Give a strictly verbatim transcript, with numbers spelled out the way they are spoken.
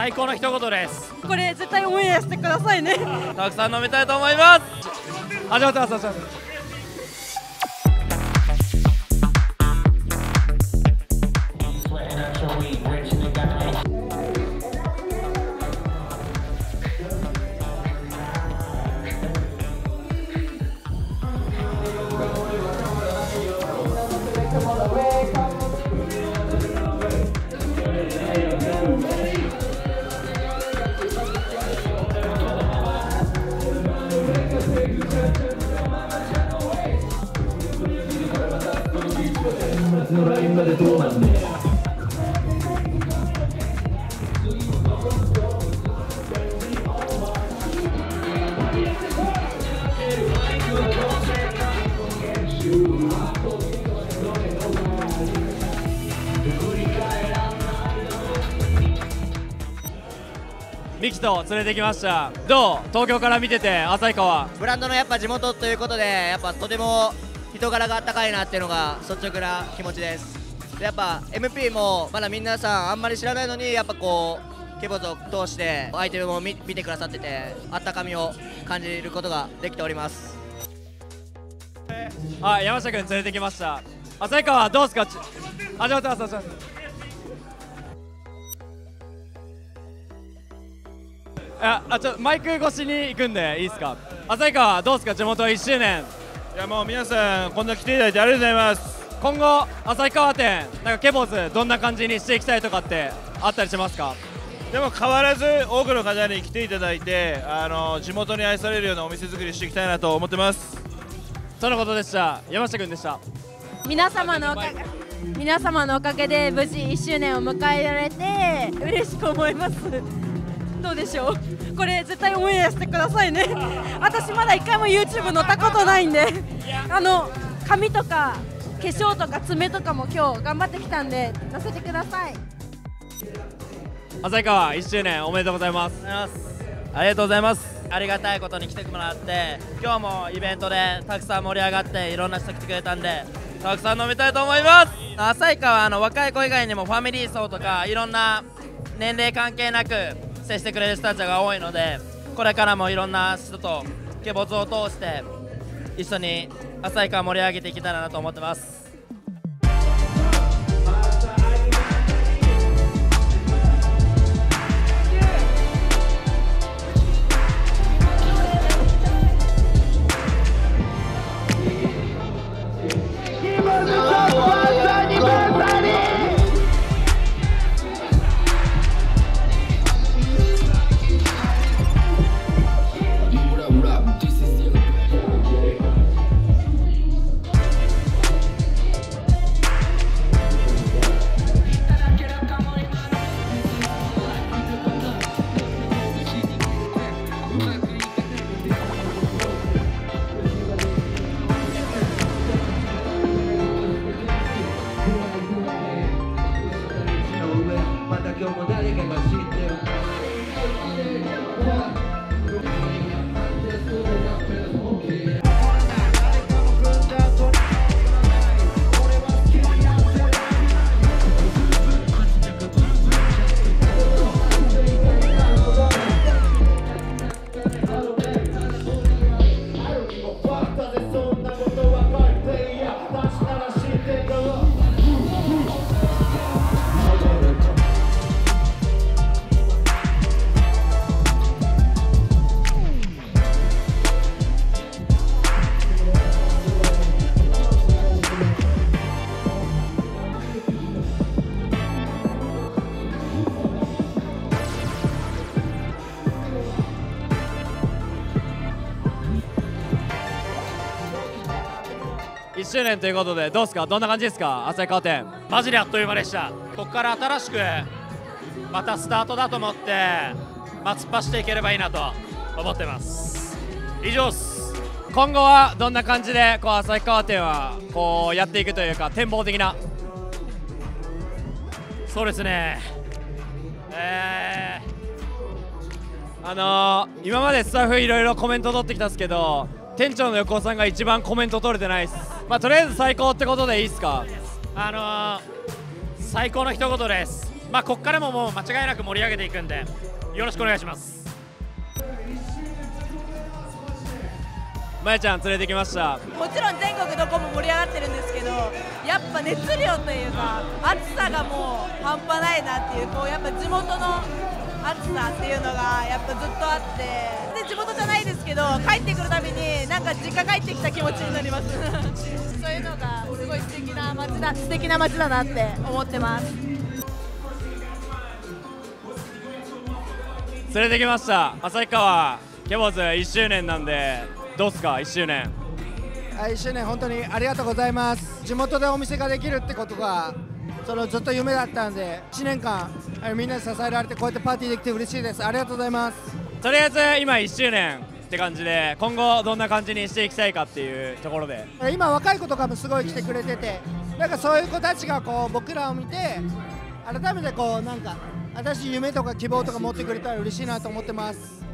最高の一言です。 これ絶対オンエアしてくださいね。 たくさん飲みたいと思います。 始まってます。始まってます。 のラインまでどうなんね。 ミキと連れてきました。どう？東京から見てて旭川。 ブランドのやっぱ地元ということで、やっぱとても人柄があったかいなっていうのが率直な気持ちです。でやっぱ エムピー もまだ皆さんあんまり知らないのに、やっぱこうケボズを通してアイテムも 見, 見てくださってて、あったかみを感じることができております。 あ、山下君連れてきました。旭川どうですか？始まってます。始まってます。ああちょマイク越しに行くんでいいですか？旭川どうですか？地元いっしゅうねん。 いやもう皆さんこんな来ていただいてありがとうございます。 今後旭川店なんかケボズどんな感じにしていきたいとかってあったりしますか？ でも変わらず多くの方に来ていただいて、あの地元に愛されるようなお店作りしていきたいなと思ってます。 そのことでした。山下君でした。 皆様のおかげ皆様のおかげで無事いっしゅうねんを迎えられて嬉しく思います。どうでしょう？これ絶対オンエアしてくださいね。私まだいっかいも ユーチューブ 乗ったことないんで、あの髪とか化粧とか爪とかも今日頑張ってきたんで乗せてください。 旭川いっしゅうねんおめでとうございます。 ありがとうございます。ありがたいことに来てもらって、今日もイベントでたくさん盛り上がっていろんな人来てくれたんで、たくさん飲みたいと思います。旭川はあの若い子以外にもファミリー層とかいろんな年齢関係なく接してくれる人たちが多いので、これからもいろんな人とケボズを通して一緒に旭川盛り上げていけたらなと思ってます。 今日も誰かが知ってる。 いっしゅうねんということでどうですか？どんな感じですか？旭川店マジであっという間でした。ここから新しくまたスタートだと思って、まあ、突っ走っていければいいなと思ってます。以上っす。 今後はどんな感じでこう旭川店はこうやっていくというか展望的な。 そうですね、えー、あのー、今までスタッフいろいろコメント取ってきたんですけど、店長の横尾さんが一番コメント取れてないです。まあとりあえず最高ってことでいいですか？ あのー、最高の一言です。 まあここからももう間違いなく盛り上げていくんでよろしくお願いします。まやちゃん連れてきました。 もちろん全国どこも盛り上がってるんですけど、やっぱ熱量というか暑さがもう半端ないなっていう、こうやっぱ地元の暑さっていうのがやっぱずっとあって、で地元じゃないですけど帰ってくるたびになんか実家帰ってきた気持ちになりますそういうのがすごい素敵な街だ素敵な街だなって思ってます。 連れてきました。旭川ケボズいっしゅうねんなんでどうすかいっしゅうねん。 いっしゅうねん本当にありがとうございます。地元でお店ができるってことがそのずっと夢だったんで、いちねんかんみんなに支えられてこうやってパーティーできて嬉しいです。ありがとうございます。 とりあえず今いっしゅうねんって感じで、今後どんな感じにしていきたいかっていうところで、 今若い子とかもすごい来てくれてて、なんかそういう子たちがこう僕らを見て改めてこうなんか私夢とか希望とか持ってくれたら嬉しいなと思ってます。